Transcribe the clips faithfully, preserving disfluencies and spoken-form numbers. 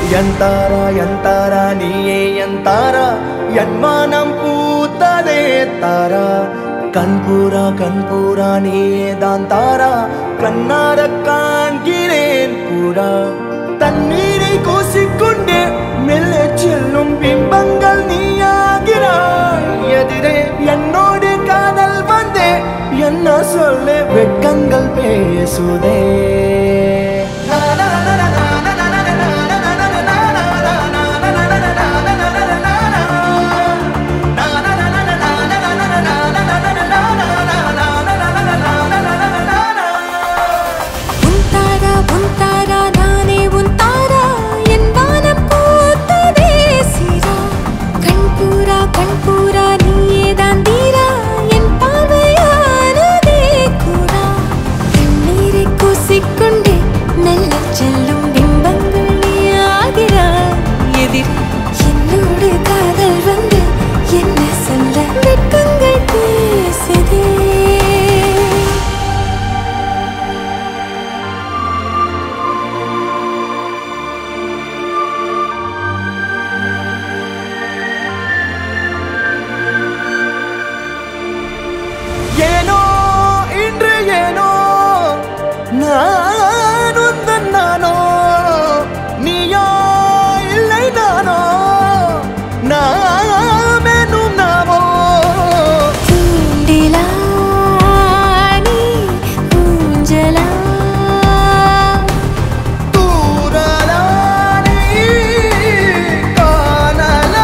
எந்தாரா எந்தாரா நீயே எந்தாரா என் மனம் பூத்ததே தாரா கண்பூரா கண்பூரா நீயே தான் தாரா கண்ணார காண்கிறேன் கூடா தண்ணீரை கூசிக்கொண்டே மெல்ல செல்லும் பிம்பங்கள் நீயாகிறாய் எதிரே என்னோடு காதல் வந்தே என்ன சொல்ல வெட்கங்கள் பேசுதே ஏனோ இன்று ஏனோ நான் உந்தன் நானோ நீயோ இல்லை நானோ நாமெனும் நாமோ தூண்டிலா நீ ஊஞ்சலா தூரலா நீ காணலா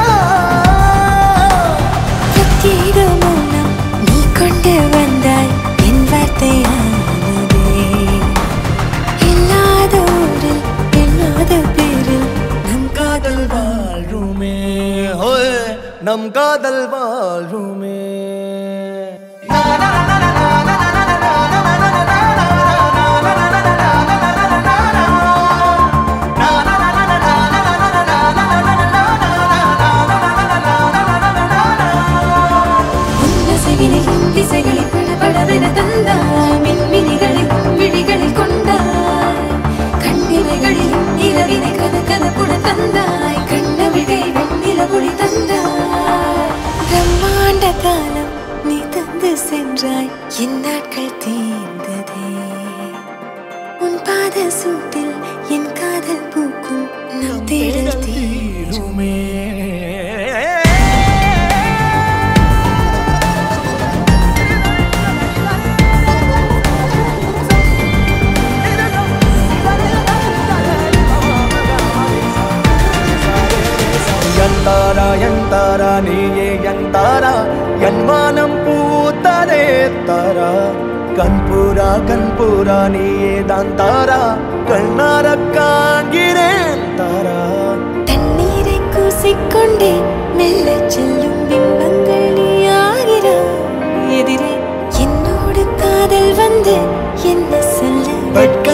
பிரத்யேக மௌனம் நீ கொண்டு வந்தாய் என் வார்த்தையானதே இல்லாத ஊரில் இல்லாத பேரில் நம் காதல் வாழ்வுமே ஹோய் நம் காதல் வாழ்வுமே திசைகளில் படபடவென தந்தாய் மின்மினிகளில் விழிகளில் கொண்டாய் கண்ணிமைகளில் இரவினை கதகதப்புட தந்தாய் கண்ணவிழை வெண்ணிலவொளி தந்தாய் பிரம்மாண்ட காலம் நீ தந்து சென்றாய் என் நாட்கள் தீர்ந்ததே உன் பாத சூட்டில் என் காதல் பூக்கும் நம் தேடல் தீருமே எந்தாரா எந்தாரா நீயே எந்தாரா என் மனம் பூத்ததே தாரா கண்பூரா கண்பூரா நீயே தான் தாரா கண்ணார காண்கிறேன் தாரா தண்ணீரை கூசிக்கொண்டே மெல்ல செல்லும் பிம்பங்கள் நீயாகிறாய் எதிரே என்னோடு காதல் வந்து என்ன சொல்ல